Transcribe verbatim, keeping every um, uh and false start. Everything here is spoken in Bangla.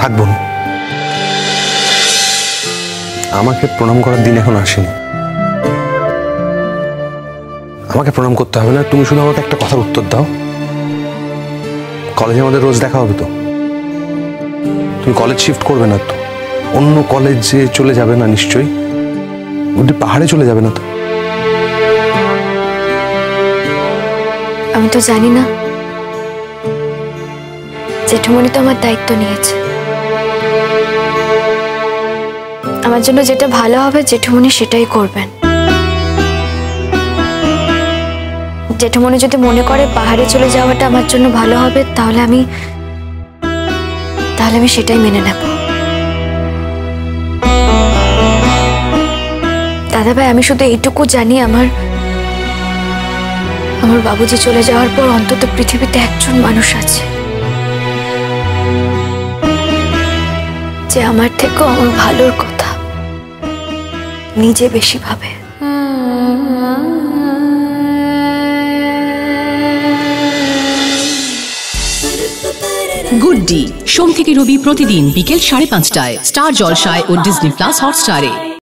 থাকবো না। আমাকে প্রণাম করার দিন এখন আসেনি। আমাকে প্রণাম করতে হবে না, তুমি শুধু আমাকে একটা কথার উত্তর দাও, কলেজে আমাদের রোজ দেখা হবে তো? তুমি কলেজ শিফট করবে না তো? অন্য কলেজে চলে যাবে না নিশ্চয়ই? ওটি পাহাড়ে চলে যাবে না তো? আমি তো জানি না, জেঠুমনি তো আমার দায়িত্ব নিয়েছে। আমার জন্য যেটা ভালো হবে জেঠুমনি সেটাই করবেন। জেঠুমনি যদি মনে করে পাহাড়ে চলে যাওয়াটা আমার জন্য ভালো হবে, তাহলে আমি তাহলে আমি সেটাই মেনে নেব। দাদা ভাই, আমি শুধু এইটুকু জানি, আমার আমার বাবুজি চলে যাওয়ার পর অন্তত পৃথিবীতে একজন মানুষ আছে যে আমার থেকেও আমার ভালোর কথা নিজে বেশি ভাবে। গুড ডি সোম থেকে রবি প্রতিদিন বিকেল সাড়ে পাঁচটায় স্টার জলসায় ও ডিজনি প্লাস হটস্টারে।